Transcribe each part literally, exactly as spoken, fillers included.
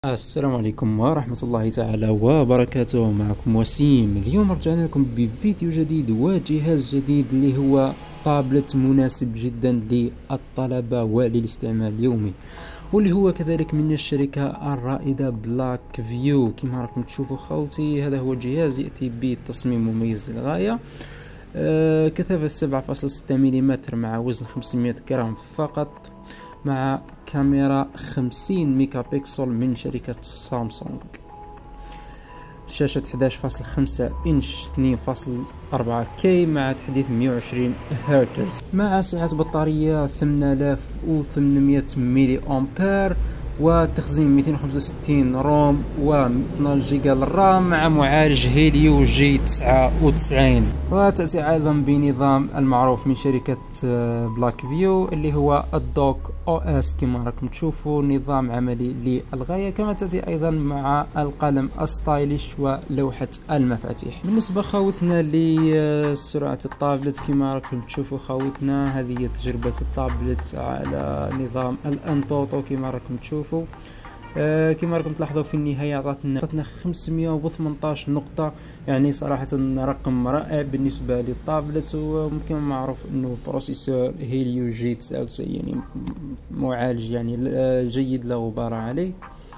السلام عليكم ورحمة الله تعالى وبركاته. معكم وسيم. اليوم رجعنا لكم بفيديو جديد وجهاز جديد اللي هو طابلت مناسب جدا للطلبة وللاستعمال اليومي، واللي هو كذلك من الشركة الرائدة بلاك فيو. كما راكم تشوفوا خوتي، هذا هو الجهاز يأتي بتصميم مميز للغاية. آه كثافة سبعة فاصلة ستة ملم مع وزن خمسمائة جرام فقط، مع كاميرا خمسين ميجا بكسل من شركة سامسونج. شاشة احد عشر فاصلة خمسة انش اثنين فاصلة أربعة كي مع تحديث مئة وعشرين هرتز، مع سعة بطارية ثمانية آلاف وثمانمائة ميلي أمبير، وتخزين مئتين وخمسة وستين روم و اثناشر جيجا للرام، مع معالج هيليو جي تسعة وتسعين. وتأتي أيضا بنظام المعروف من شركة بلاك فيو اللي هو الدوك او اس. كما راكم تشوفوا نظام عملي للغاية. كما تأتي أيضا مع القلم الستايليش ولوحة المفاتيح. بالنسبة خوتنا لسرعة الطابلت، كما راكم تشوفوا خوتنا، هذه هي تجربة الطابلت على نظام الانتوتو. كما راكم تشوفوا آه كما راكم تلاحظوا في النهاية عطاتنا عطاتنا خمسمائة وثمانية عشر نقطة، يعني صراحة رقم رائع بالنسبة للطابلت. وممكن معروف انه بروسيسور هيليو جي تسعة وتسعين، يعني معالج يعني جيد لا غبار عليه.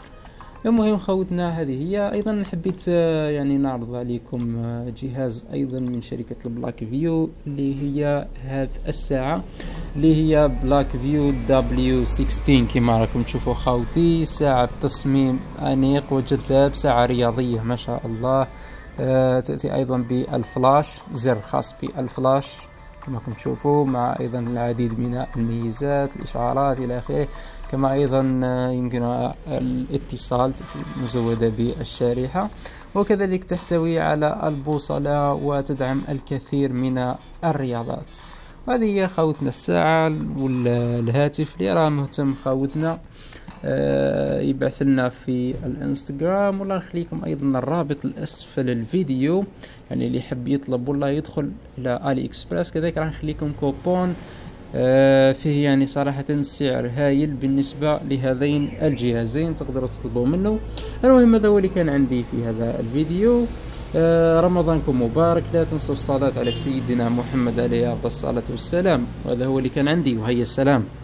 المهم خوتنا، هذه هي. ايضا حبيت يعني نعرض عليكم جهاز ايضا من شركة البلاك فيو، اللي هي هذه الساعة اللي هي بلاك فيو دبليو ستة عشر. كما راكم تشوفوا خوتي، ساعة تصميم انيق وجذاب، ساعة رياضية ما شاء الله. آه تأتي ايضا بالفلاش، زر خاص بالفلاش كما راكم تشوفوا، مع ايضا العديد من الميزات، الاشعارات الى اخره. كما ايضا يمكنها الاتصال، مزودة بالشريحة، وكذلك تحتوي على البوصلة وتدعم الكثير من الرياضات. وهذه هي خوتنا الساعة. والهاتف اللي راه مهتم خوتنا آه يبعث لنا في الانستغرام، ولا نخليكم ايضا الرابط الاسفل الفيديو، يعني اللي يحب يطلب ولا يدخل الى الي اكسبرس. كذلك راح نخليكم كوبون آه فيه يعني صراحة سعر هايل بالنسبة لهذين الجهازين، تقدروا تطلبوا منه. المهم هذا هو اللي كان عندي في هذا الفيديو. آه رمضانكم مبارك، لا تنسوا الصلاة على سيدنا محمد عليه أفضل الصلاة والسلام. وهذا هو اللي كان عندي، وهيا السلام.